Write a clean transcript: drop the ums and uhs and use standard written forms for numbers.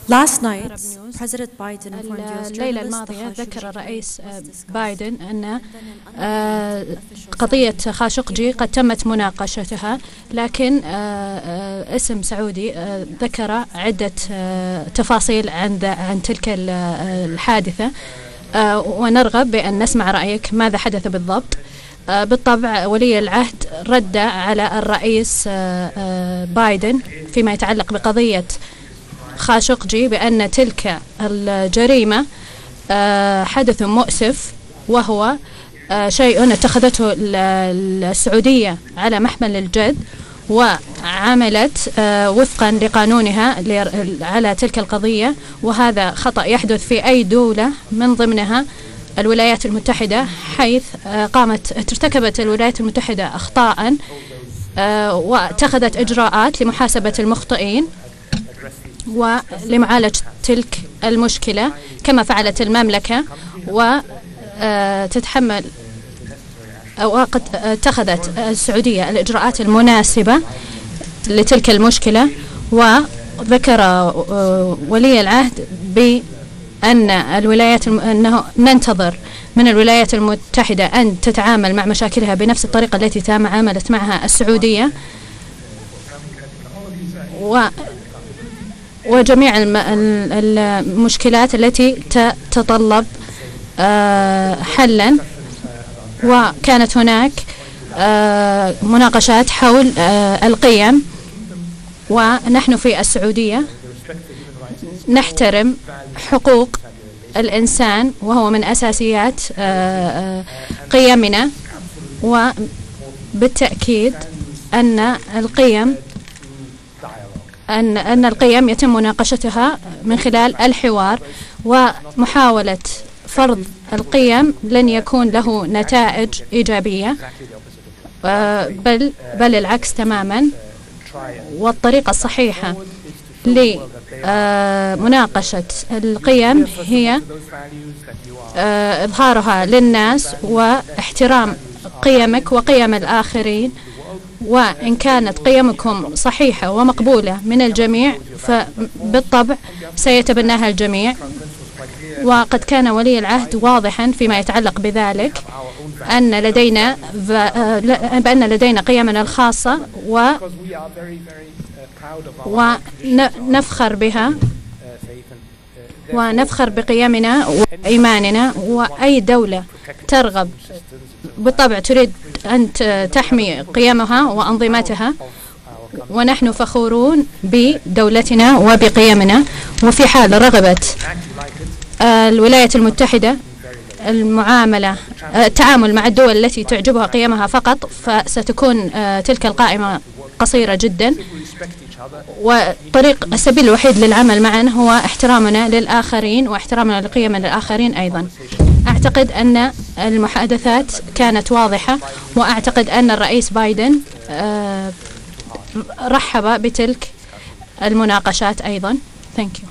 Last night, President Biden الليلة الماضية ذكر الرئيس بايدن أن قضية خاشقجي قد تمت مناقشتها، لكن اسم سعودي ذكر عدة تفاصيل عن تلك الحادثة، ونرغب بأن نسمع رأيك. ماذا حدث بالضبط؟ بالطبع ولي العهد رد على الرئيس بايدن فيما يتعلق بقضية خاشقجي بأن تلك الجريمة حدث مؤسف، وهو شيء اتخذته السعودية على محمل الجد، وعملت وفقا لقانونها على تلك القضية، وهذا خطأ يحدث في أي دولة من ضمنها الولايات المتحدة، حيث ارتكبت الولايات المتحدة أخطاء واتخذت إجراءات لمحاسبة المخطئين ولمعالجة تلك المشكلة، كما فعلت المملكة، وتتحمل وقد اتخذت السعودية الإجراءات المناسبة لتلك المشكلة. وذكر ولي العهد بأن أنه ننتظر من الولايات المتحدة أن تتعامل مع مشاكلها بنفس الطريقة التي تعاملت معها السعودية، وجميع المشكلات التي تتطلب حلا. وكانت هناك مناقشات حول القيم، ونحن في السعودية نحترم حقوق الإنسان، وهو من أساسيات قيمنا، وبالتأكيد أن القيم يتم مناقشتها من خلال الحوار، ومحاولة فرض القيم لن يكون له نتائج إيجابية، بل العكس تماما. والطريقة الصحيحة لمناقشة القيم هي إظهارها للناس واحترام قيمك وقيم الآخرين، وإن كانت قيمكم صحيحة ومقبولة من الجميع فبالطبع سيتبناها الجميع. وقد كان ولي العهد واضحا فيما يتعلق بذلك، بأن لدينا قيمنا الخاصة ونفخر بها، ونفخر بقيمنا وإيماننا. وأي دولة ترغب بالطبع تريد أن تحمي قيمها وأنظمتها، ونحن فخورون بدولتنا وبقيمنا. وفي حال رغبت الولايات المتحدة التعامل مع الدول التي تعجبها قيمها فقط، فستكون تلك القائمة قصيرة جدا. السبيل الوحيد للعمل معا هو احترامنا للآخرين واحترامنا لقيم الآخرين أيضا. أعتقد أن المحادثات كانت واضحة، وأعتقد أن الرئيس بايدن رحب بتلك المناقشات أيضا. Thank you.